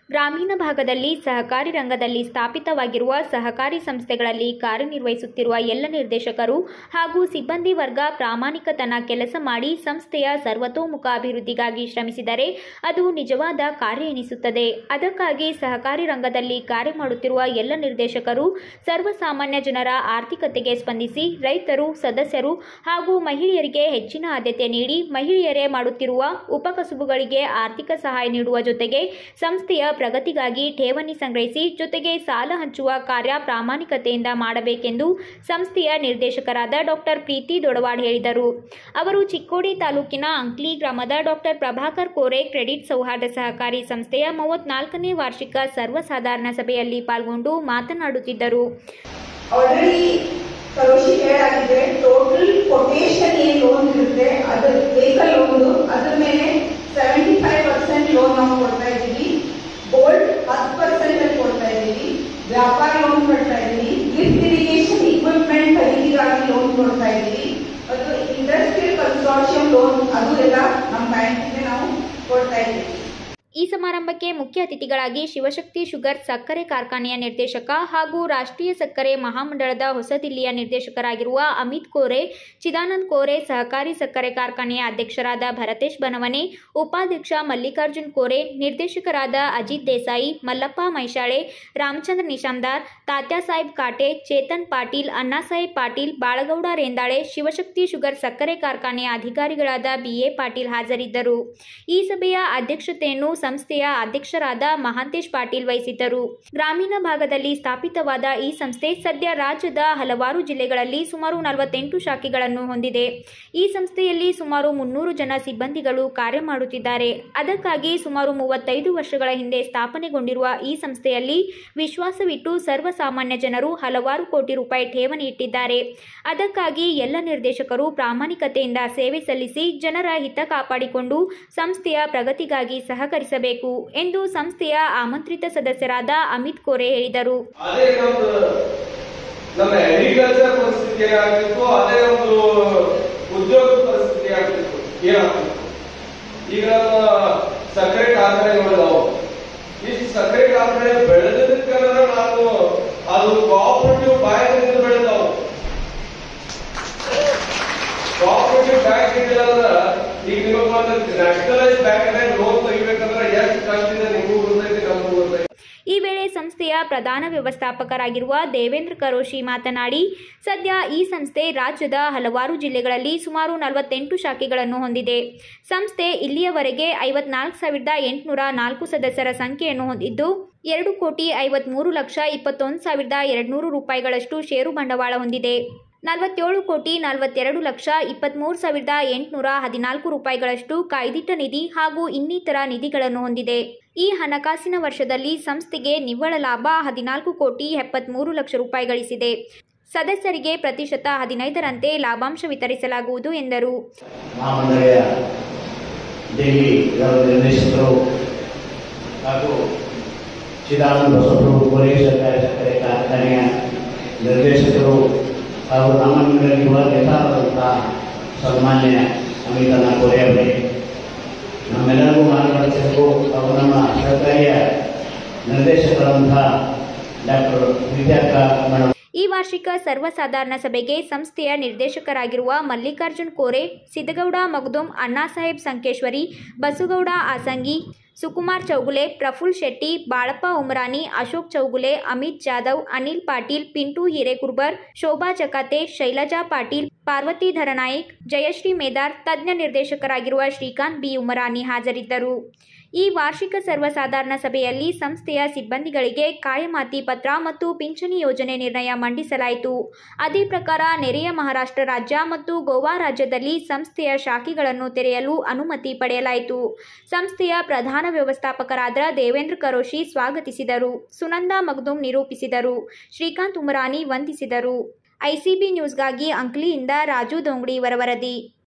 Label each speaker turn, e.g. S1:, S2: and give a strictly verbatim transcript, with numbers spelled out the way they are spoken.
S1: ಗ್ರಾಮೀಣ ಭಾಗದಲ್ಲಿ ಸಹಕಾರಿ ರಂಗದಲ್ಲಿ ಸ್ಥಾಪಿತವಾಗಿರುವ ಸಹಕಾರಿ ಸಂಸ್ಥೆಗಳಲ್ಲಿ ಕಾರ್ಯನಿರ್ವಹಿಸುತ್ತಿರುವ ಎಲ್ಲ ನಿರ್ದೇಶಕರು ಹಾಗೂ ಸಿಬ್ಬಂದಿ ವರ್ಗ ಪ್ರಾಮಾಣಿಕತನ ಕೆಲಸ ಮಾಡಿ ಸಂಸ್ಥೆಯ ಸರ್ವತೋಮುಖ ಅಭಿವೃದ್ಧಿಗಾಗಿ ಶ್ರಮಿಸಿದರೆ ಅದು ನಿಜವಾದ ಕಾರ್ಯ ಎನಿಸುತ್ತದೆ. ಅದಕ್ಕಾಗಿ ಸಹಕಾರಿ ರಂಗದಲ್ಲಿ ಕಾರ್ಯ ಮಾಡುತ್ತಿರುವ ಎಲ್ಲ ನಿರ್ದೇಶಕರು ಸರ್ವಸಾಮಾನ್ಯ ಜನರ ಆರ್ಥಿಕತೆಗೆ ಸ್ಪಂದಿಸಿ ರೈತರು, ಸದಸ್ಯರು ಹಾಗೂ ಮಹಿಳೆಯರಿಗೆ ಹೆಚ್ಚಿನ ಆದ್ಯತೆ ನೀಡಿ ಮಹಿಳೆಯರೇ ಮಾಡುತ್ತಿರುವ ಉಪಕಸುಬುಗಳಿಗೆ ಆರ್ಥಿಕ ಸಹಾಯ ನೀಡುವ ಜೊತೆಗೆ ಸಂಸ್ಥೆಯ ಪ್ರಗತಿಗಾಗಿ ಠೇವಣಿ ಸಂಗ್ರಹಿಸಿ ಜೊತೆಗೆ ಸಾಲ ಹಂಚುವ ಕಾರ್ಯ ಪ್ರಾಮಾಣಿಕತೆಯಿಂದ ಮಾಡಬೇಕೆಂದು ಸಂಸ್ಥೆಯ ನಿರ್ದೇಶಕರಾದ ಡಾಕ್ಟರ್ ಪ್ರೀತಿ ದೊಡವಾಡ್ ಹೇಳಿದರು. ಅವರು ಚಿಕ್ಕೋಡಿ ತಾಲೂಕಿನ ಅಂಕ್ಲಿ ಗ್ರಾಮದ ಡಾಕ್ಟರ್ ಪ್ರಭಾಕರ್ ಕೋರೆ ಕ್ರೆಡಿಟ್ ಸೌಹಾರ್ದ ಸಹಕಾರಿ ಸಂಸ್ಥೆಯ ಮೂವತ್ನಾಲ್ಕನೇ ವಾರ್ಷಿಕ ಸರ್ವಸಾಧಾರಣ ಸಭೆಯಲ್ಲಿ ಪಾಲ್ಗೊಂಡು ಮಾತನಾಡುತ್ತಿದ್ದರು.
S2: ಟೋಟಲ್ ಕೊಟೇಶನ್ ಏನು ಲೋನ್ ಇರುತ್ತೆ ಅದು ವೆಹಿಕಲ್ ಲೋನ್ ಅದ್ರ ಮೇಲೆ ಸೆವೆಂಟಿ ಫೈವ್ ಪರ್ಸೆಂಟ್ ಲೋನ್ ನಾವು ಕೊಡ್ತಾ ಇದ್ದೀವಿ. ಗೋಲ್ಡ್ ಹತ್ತು ಪರ್ಸೆಂಟ್ ಅಲ್ಲಿ ಕೊಡ್ತಾ ಇದ್ದೀವಿ. ವ್ಯಾಪಾರ ಲೋನ್ ಕೊಡ್ತಾ ಇದ್ದೀವಿ. ಲಿಫ್ಟ್ ಇರಿಗೇಷನ್ ಇಕ್ವಿಪ್ಮೆಂಟ್ ಖರೀದಿಗಾಗಿ ಲೋನ್ ಕೊಡ್ತಾ ಇದ್ದೀವಿ. ಮತ್ತು ಇಂಡಸ್ಟ್ರಿಯಲ್ ಕನ್ಸಾರ್ಟಿಯಂ ಲೋನ್ ಅದು ಎಲ್ಲ ನಮ್ಮ ಬ್ಯಾಂಕಿಗೆ ನಾವು ಕೊಡ್ತಾ ಇದ್ದೀವಿ.
S1: ಈ ಸಮಾರಂಭಕ್ಕೆ ಮುಖ್ಯ ಅತಿಥಿಗಳಾಗಿ ಶಿವಶಕ್ತಿ ಶುಗರ್ ಸಕ್ಕರೆ ಕಾರ್ಖಾನೆಯ ನಿರ್ದೇಶಕ ಹಾಗೂ ರಾಷ್ಟ್ರೀಯ ಸಕ್ಕರೆ ಮಹಾಮಂಡಳದ ಹೊಸದಿಲ್ಲಿಯ ನಿರ್ದೇಶಕರಾಗಿರುವ ಅಮಿತ್ ಕೋರೆ, ಚಿದಾನಂದ್ ಕೋರೆ, ಸಹಕಾರಿ ಸಕ್ಕರೆ ಕಾರ್ಖಾನೆಯ ಅಧ್ಯಕ್ಷರಾದ ಭರತೇಶ್ ಬನವನೆ, ಉಪಾಧ್ಯಕ್ಷ ಮಲ್ಲಿಕಾರ್ಜುನ್ ಕೋರೆ, ನಿರ್ದೇಶಕರಾದ ಅಜಿತ್ ದೇಸಾಯಿ, ಮಲ್ಲಪ್ಪ ಮೈಶಾಳೆ, ರಾಮಚಂದ್ರ ನಿಶಾಮ್ದಾರ್, ತಾತ್ಯಾಸಾಹೇಬ್ ಕಾಟೆ, ಚೇತನ್ ಪಾಟೀಲ್, ಅಣ್ಣಾಸಾಹೇಬ್ ಪಾಟೀಲ್, ಬಾಳಗೌಡ ರೇಂದಾಳೆ, ಶಿವಶಕ್ತಿ ಶುಗರ್ ಸಕ್ಕರೆ ಕಾರ್ಖಾನೆಯ ಅಧಿಕಾರಿಗಳಾದ ಬಿಎ ಪಾಟೀಲ್ ಹಾಜರಿದ್ದರು. ಈ ಸಭೆಯ ಅಧ್ಯಕ್ಷತೆಯನ್ನು ಸಂಸ್ಥೆಯ ಅಧ್ಯಕ್ಷರಾದ ಮಹಾಂತೇಶ್ ಪಾಟೀಲ್ ವಹಿಸಿದ್ದರು. ಗ್ರಾಮೀಣ ಭಾಗದಲ್ಲಿ ಸ್ಥಾಪಿತವಾದ ಈ ಸಂಸ್ಥೆ ಸದ್ಯ ರಾಜ್ಯದ ಹಲವಾರು ಜಿಲ್ಲೆಗಳಲ್ಲಿ ಸುಮಾರು ನಲವತ್ತೆಂಟು ಶಾಖೆಗಳನ್ನು ಹೊಂದಿದೆ. ಈ ಸಂಸ್ಥೆಯಲ್ಲಿ ಸುಮಾರು ಮುನ್ನೂರು ಜನ ಸಿಬ್ಬಂದಿಗಳು ಕಾರ್ಯ ಮಾಡುತ್ತಿದ್ದಾರೆ. ಅದಕ್ಕಾಗಿ ಸುಮಾರು ಮೂವತ್ತೈದು ವರ್ಷಗಳ ಹಿಂದೆ ಸ್ಥಾಪನೆಗೊಂಡಿರುವ ಈ ಸಂಸ್ಥೆಯಲ್ಲಿ ವಿಶ್ವಾಸವಿಟ್ಟು ಸರ್ವಸಾಮಾನ್ಯ ಜನರು ಹಲವಾರು ಕೋಟಿ ರೂಪಾಯಿ ಠೇವಣಿ ಇಟ್ಟಿದ್ದಾರೆ. ಅದಕ್ಕಾಗಿ ಎಲ್ಲ ನಿರ್ದೇಶಕರು ಪ್ರಾಮಾಣಿಕತೆಯಿಂದ ಸೇವೆ ಸಲ್ಲಿಸಿ ಜನರ ಹಿತ ಕಾಪಾಡಿಕೊಂಡು ಸಂಸ್ಥೆಯ ಪ್ರಗತಿಗಾಗಿ ಸಹಕರಿಸಬೇಕು ಎಂದು ಸಂಸ್ಥೆಯ ಆಮಂತ್ರಿತ ಸದಸ್ಯರಾದ ಅಮಿತ್ ಕೋರೆ ಹೇಳಿದರು.
S3: ನಮ್ಮ ಅಗ್ರಿಕಲ್ಚರ್ ಪರಿಸ್ಥಿತಿ ಏನಾಗ್ತಿತ್ತು, ಅದೇ ಒಂದು ಉದ್ಯೋಗ ಪರಿಸ್ಥಿತಿ ಆಗ್ತಿತ್ತು ಏನಾಗ್ತಿತ್ತು. ಈಗ ನಮ್ಮ ಸಕ್ಕರೆ ಕಾರ್ಖಾನೆಗಳು ನಾವು ಇಷ್ಟು ಸಕ್ಕರೆ ಕಾರ್ಖಾನೆ ಬೆಳೆದಕ್ಕೆ ನಾವು ಅದು ಕೋಆಪರೇಟಿವ್ ಬ್ಯಾಂಕ್ ಬೆಳೆದಾವು. ಕೋಆಪರೇಟಿವ್ ಬ್ಯಾಂಕ್ ಇದ್ದಿಲ್ಲ ಅಂದ್ರೆ ಈಗ ನಿಮಗೆ ನ್ಯಾಷನಲೈಸ್ ಬ್ಯಾಂಕ್ ಲೋನ್ ತೆಗಿಬೇಕಂದ್ರೆ ಎಷ್ಟು ಕಷ್ಟ ಇದೆ ನಿಮಗೂ ಗೊತ್ತೈತಿ, ನಮಗೂ ಗೊತ್ತೈತಿ.
S1: ಈ ವೇಳೆ ಸಂಸ್ಥೆಯ ಪ್ರಧಾನ ವ್ಯವಸ್ಥಾಪಕರಾಗಿರುವ ದೇವೇಂದ್ರ ಕರೋಶಿ ಮಾತನಾಡಿ, ಸದ್ಯ ಈ ಸಂಸ್ಥೆ ರಾಜ್ಯದ ಹಲವಾರು ಜಿಲ್ಲೆಗಳಲ್ಲಿ ಸುಮಾರು ನಲವತ್ತೆಂಟು ಶಾಖೆಗಳನ್ನು ಹೊಂದಿದೆ. ಸಂಸ್ಥೆ ಇಲ್ಲಿಯವರೆಗೆ ಐವತ್ನಾಲ್ಕು ಸಾವಿರದ ಎಂಟುನೂರ ನಾಲ್ಕು ಸದಸ್ಯರ ಸಂಖ್ಯೆಯನ್ನು ಹೊಂದಿದ್ದು ಎರಡು ಕೋಟಿ ಐವತ್ಮೂರು ಲಕ್ಷ ಇಪ್ಪತ್ತೊಂದು ಸಾವಿರದ ಎರಡ್ನೂರು ರೂಪಾಯಿಗಳಷ್ಟು ಷೇರು ಬಂಡವಾಳ ಹೊಂದಿದೆ. ನಲವತ್ತೇಳು ಕೋಟಿ ನಲವತ್ತೆರಡು ಲಕ್ಷ ಇಪ್ಪತ್ಮೂರು ಸಾವಿರದ ಎಂಟುನೂರ ಹದಿನಾಲ್ಕು ರೂಪಾಯಿಗಳಷ್ಟು ಕಾಯ್ದಿಟ್ಟ ನಿಧಿ ಹಾಗೂ ಇನ್ನಿತರ ನಿಧಿಗಳನ್ನು ಹೊಂದಿದೆ. ಈ ಹಣಕಾಸಿನ ವರ್ಷದಲ್ಲಿ ಸಂಸ್ಥೆಗೆ ನಿವ್ವಳ ಲಾಭ ಹದಿನಾಲ್ಕು ಕೋಟಿ ಎಪ್ಪತ್ಮೂರು ಲಕ್ಷ ರೂಪಾಯಿ ಗಳಿಸಿದೆ. ಸದಸ್ಯರಿಗೆ ಪ್ರತಿಶತ ಹದಿನೈದರಂತೆ ಲಾಭಾಂಶ ವಿತರಿಸಲಾಗುವುದು ಎಂದರು.
S4: ನಿರ್ದೇಶಕರು ಹಾಗೂ ರಾಮನಗರಲ್ಲಿರುವ ನೇತಾರರಾದಂತಹ ಸನ್ಮಾನ್ಯ ಅಮಿತನ ಕೋರೆ ಅವರೇ, ನಮ್ಮೆಲ್ಲರಿಗೂ ಮಾರ್ಗದರ್ಶಕರು ಹಾಗೂ ನಮ್ಮ ಸಹಕಾರಿಯ ನಿರ್ದೇಶಕರಾದಂತಹ ಡಾಕ್ಟರ್ ವಿದ್ಯಾಕ ಮೇಡಮ್.
S1: ಈ ವಾರ್ಷಿಕ ಸರ್ವಸಾಧಾರಣ ಸಭೆಗೆ ಸಂಸ್ಥೆಯ ನಿರ್ದೇಶಕರಾಗಿರುವ ಮಲ್ಲಿಕಾರ್ಜುನ್ ಕೋರೆ, ಸಿದ್ದಗೌಡ ಮಗದುಂ, ಅಣ್ಣಾಸಾಹೇಬ್ ಸಂಕೇಶ್ವರಿ, ಬಸುಗೌಡ ಆಸಂಗಿ, ಸುಕುಮಾರ್ ಚೌಗುಲೆ, ಪ್ರಫುಲ್ ಶೆಟ್ಟಿ, ಬಾಳಪ್ಪ ಉಮರಾನಿ, ಅಶೋಕ್ ಚೌಗುಲೆ, ಅಮಿತ್ ಜಾಧವ್, ಅನಿಲ್ ಪಾಟೀಲ್, ಪಿಂಟು ಹಿರೇಕುರ್ಬರ್, ಶೋಭಾ ಚಕಾತೆ, ಶೈಲಜಾ ಪಾಟೀಲ್, ಪಾರ್ವತಿ ಧರನಾಯಿಕ್, ಜಯಶ್ರೀ ಮೇದಾರ್, ತಜ್ಞ ನಿರ್ದೇಶಕರಾಗಿರುವ ಶ್ರೀಕಾಂತ್ ಬಿ ಉಮರಾನಿ ಹಾಜರಿದ್ದರು. ಈ ವಾರ್ಷಿಕ ಸರ್ವಸಾಧಾರಣ ಸಭೆಯಲ್ಲಿ ಸಂಸ್ಥೆಯ ಸಿಬ್ಬಂದಿಗಳಿಗೆ ಕಾಯಮಾತಿ ಪತ್ರ ಮತ್ತು ಪಿಂಚಣಿ ಯೋಜನೆ ನಿರ್ಣಯ ಮಂಡಿಸಲಾಯಿತು. ಅದೇ ಪ್ರಕಾರ ನೆರೆಯ ಮಹಾರಾಷ್ಟ್ರ ರಾಜ್ಯ ಮತ್ತು ಗೋವಾ ರಾಜ್ಯದಲ್ಲಿ ಸಂಸ್ಥೆಯ ಶಾಖೆಗಳನ್ನು ತೆರೆಯಲು ಅನುಮತಿ ಪಡೆಯಲಾಯಿತು. ಸಂಸ್ಥೆಯ ಪ್ರಧಾನ ವ್ಯವಸ್ಥಾಪಕರಾದ ದೇವೇಂದ್ರ ಕರೋಶಿ ಸ್ವಾಗತಿಸಿದರು. ಸುನಂದಾ ಮಗ್ದುಂ ನಿರೂಪಿಸಿದರು. ಶ್ರೀಕಾಂತ್ ಉಮರಾನಿ ವಂದಿಸಿದರು. ಐಸಿಬಿ ನ್ಯೂಸ್ಗಾಗಿ ಅಂಕ್ಲಿಯಿಂದ ರಾಜು ದೊಂಗಡಿ ವರವರದಿ.